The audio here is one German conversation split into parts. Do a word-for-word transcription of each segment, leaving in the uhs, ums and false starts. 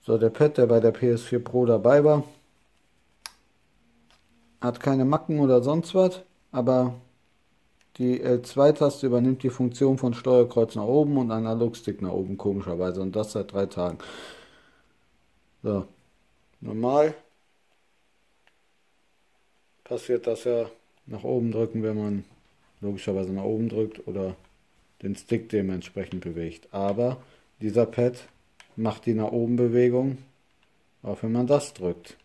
So, der Pad, der bei der P S vier Pro dabei war, hat keine Macken oder sonst was, aber die L zwei Taste übernimmt die Funktion von Steuerkreuz nach oben und Analogstick nach oben, komischerweise. Und das seit drei Tagen. So, normal passiert das ja nach oben drücken, wenn man logischerweise nach oben drückt oder den Stick dementsprechend bewegt. Aber dieser Pad macht die nach oben Bewegung, auch wenn man das drückt.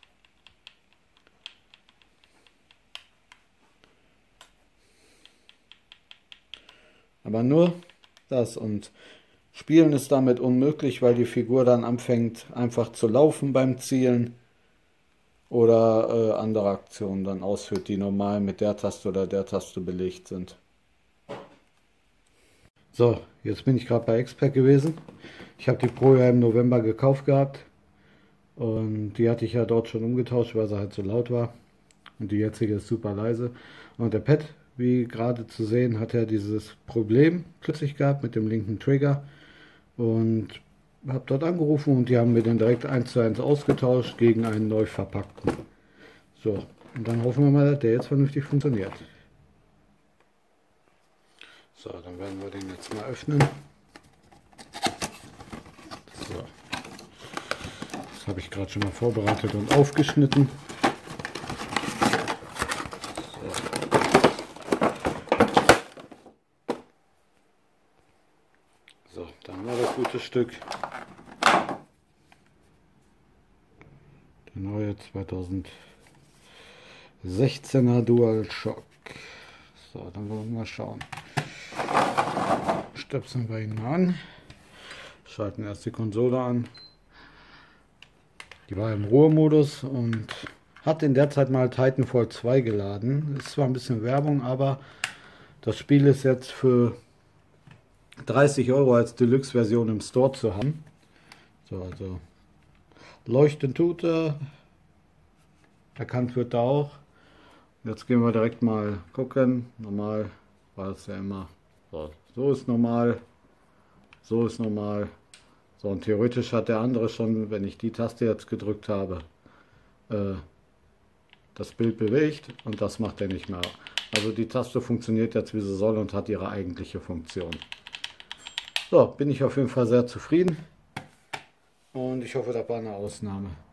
Aber nur das, und Spielen ist damit unmöglich, weil die Figur dann anfängt einfach zu laufen beim Zielen oder äh, andere Aktionen dann ausführt, die normal mit der Taste oder der Taste belegt sind. So, jetzt bin ich gerade bei X-Pack gewesen. Ich habe die Pro ja im November gekauft gehabt und die hatte ich ja dort schon umgetauscht, weil sie halt so laut war. Und die jetzige ist super leise. Und der Pad, wie gerade zu sehen, hat ja dieses Problem plötzlich gehabt mit dem linken Trigger. Und habe dort angerufen und die haben mir den direkt eins zu eins ausgetauscht gegen einen neu verpackten. So, und dann hoffen wir mal, dass der jetzt vernünftig funktioniert. So, dann werden wir den jetzt mal öffnen. So. Das habe ich gerade schon mal vorbereitet und aufgeschnitten. So, dann haben wir das gute Stück. Der neue zweitausendsechzehner DualShock. So, dann wollen wir mal schauen. Stöpseln wir ihn mal an. Schalten erst die Konsole an. Die war im Ruhemodus und hat in der Zeit mal Titanfall zwei geladen. Ist zwar ein bisschen Werbung, aber das Spiel ist jetzt für dreißig Euro als Deluxe-Version im Store zu haben. So, also leuchten tut er. Erkannt wird er auch. Jetzt gehen wir direkt mal gucken. Normal war es ja immer. So, so ist normal. So ist normal. So, und theoretisch hat der andere schon, wenn ich die Taste jetzt gedrückt habe, äh, das Bild bewegt und das macht er nicht mehr. Also die Taste funktioniert jetzt wie sie soll und hat ihre eigentliche Funktion. So, bin ich auf jeden Fall sehr zufrieden und ich hoffe, das war eine Ausnahme.